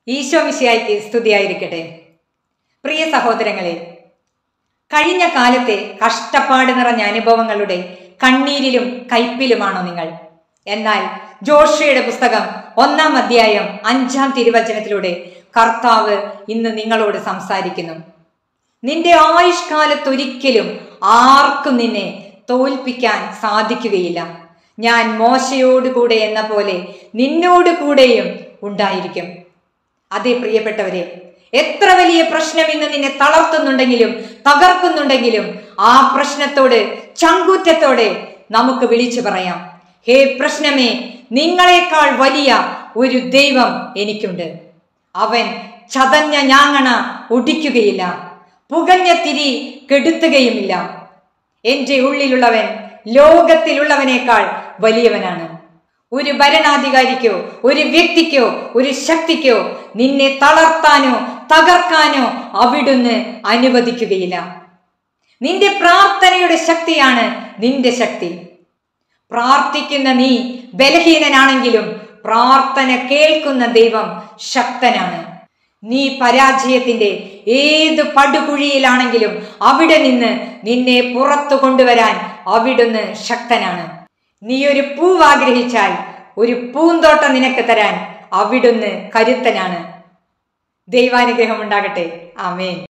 ഈശോ മിശിഹായ്ക്ക് സ്തുതിയായിരിക്കട്ടെ. പ്രിയ സഹോദരങ്ങളെ, കഴിഞ്ഞ കാലത്തെ കഷ്ടപ്പാട് നിറഞ്ഞ അനുഭവങ്ങളുടെ കണ്ണീരിലും കയ്പിലുമാണോ നിങ്ങൾ? എന്നാൽ ജോഷയുടെ പുസ്തകം 1-ാം അധ്യായം 5-ാം തിരുവചനത്തിലൂടെ കർത്താവ് ഇന്ന് നിങ്ങളോട് സംസാരിക്കുന്നു. നിന്റെ ആയുഷ്കാലത്തൊരിക്കലും ആർക്കും നിന്നെ തോൽപ്പിക്കാൻ സാധിക്കുകയില്ല. ഞാൻ മോശയോടുകൂടെ എന്ന പോലെ നിന്നോട് കൂടെയും ഉണ്ടായിരിക്കും. അതേ പ്രിയപ്പെട്ടവരെ, എത്ര വലിയ പ്രശ്നം ഇന്ന് നിന്നെ തളർത്തുന്നുണ്ടെങ്കിലും തകർക്കുന്നുണ്ടെങ്കിലും ആ പ്രശ്നത്തോട് ചങ്കൂറ്റത്തോടെ നമുക്ക് വിളിച്ചു പറയാം, ഹേ പ്രശ്നമേ, നിങ്ങളെക്കാൾ വലിയ ഒരു ദൈവം എനിക്കുണ്ട്. അവൻ ചതഞ്ഞ ഞാങ്ങണ ഒടിക്കുകയില്ല, പുകഞ്ഞ തിരി കെടുത്തുകയുമില്ല. എൻ്റെ ഉള്ളിലുള്ളവൻ ലോകത്തിലുള്ളവനേക്കാൾ വലിയവനാണ്. ഒരു ഭരണാധികാരിക്കോ ഒരു വ്യക്തിക്കോ ഒരു ശക്തിക്കോ നിന്നെ തളർത്താനോ തകർക്കാനോ അവിടുന്ന് അനുവദിക്കുകയില്ല. നിന്റെ പ്രാർത്ഥനയുടെ ശക്തിയാണ് നിന്റെ ശക്തി. പ്രാർത്ഥിക്കുന്ന നീ ബലഹീനനാണെങ്കിലും പ്രാർത്ഥന കേൾക്കുന്ന ദൈവം ശക്തനാണ്. നീ പരാജയത്തിന്റെ ഏത് പടുകുഴിയിലാണെങ്കിലും അവിടെ നിന്ന് നിന്നെ പുറത്തു കൊണ്ടുവരാൻ അവിടുന്ന് ശക്തനാണ്. നീ ഒരു പൂവ് ആഗ്രഹിച്ചാൽ ഒരു പൂന്തോട്ടം നിനക്ക് തരാൻ അവിടുന്ന് കരുത്തനാണ്. ദൈവാനുഗ്രഹം ഉണ്ടാകട്ടെ. ആമേൻ.